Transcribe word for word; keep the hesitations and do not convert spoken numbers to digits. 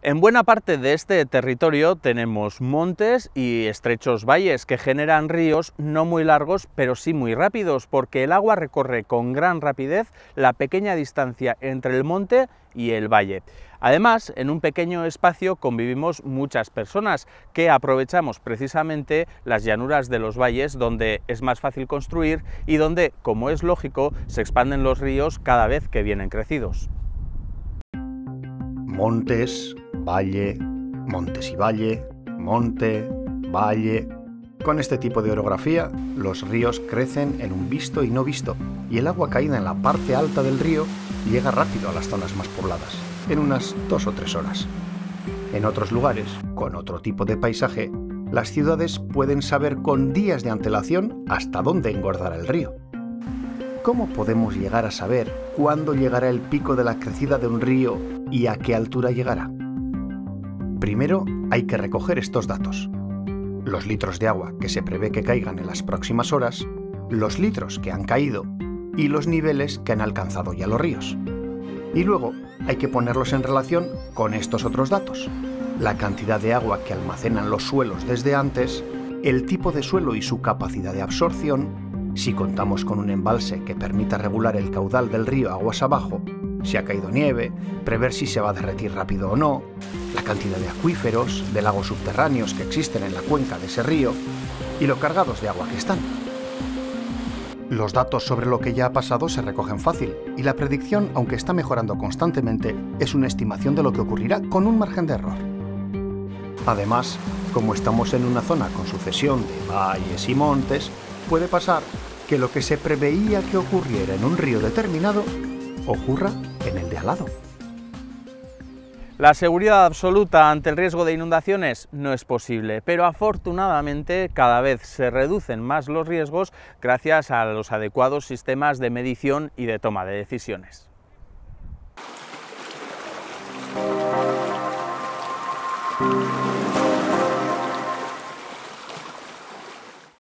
En buena parte de este territorio tenemos montes y estrechos valles que generan ríos no muy largos, pero sí muy rápidos, porque el agua recorre con gran rapidez la pequeña distancia entre el monte y el valle. Además, en un pequeño espacio convivimos muchas personas que aprovechamos precisamente las llanuras de los valles, donde es más fácil construir y donde, como es lógico, se expanden los ríos cada vez que vienen crecidos. Montes, valle, montes y valle, monte, valle. Con este tipo de orografía, los ríos crecen en un visto y no visto, y el agua caída en la parte alta del río llega rápido a las zonas más pobladas, en unas dos o tres horas. En otros lugares, con otro tipo de paisaje, las ciudades pueden saber con días de antelación hasta dónde engordará el río. ¿Cómo podemos llegar a saber cuándo llegará el pico de la crecida de un río y a qué altura llegará? Primero hay que recoger estos datos: los litros de agua que se prevé que caigan en las próximas horas, los litros que han caído y los niveles que han alcanzado ya los ríos. Y luego hay que ponerlos en relación con estos otros datos: la cantidad de agua que almacenan los suelos desde antes, el tipo de suelo y su capacidad de absorción, si contamos con un embalse que permita regular el caudal del río aguas abajo, si ha caído nieve, prever si se va a derretir rápido o no, la cantidad de acuíferos, de lagos subterráneos que existen en la cuenca de ese río y lo cargados de agua que están. Los datos sobre lo que ya ha pasado se recogen fácil y la predicción, aunque está mejorando constantemente, es una estimación de lo que ocurrirá con un margen de error. Además, como estamos en una zona con sucesión de valles y montes, puede pasar que lo que se preveía que ocurriera en un río determinado ocurra en el de al lado. La seguridad absoluta ante el riesgo de inundaciones no es posible, pero afortunadamente cada vez se reducen más los riesgos gracias a los adecuados sistemas de medición y de toma de decisiones. Thank you.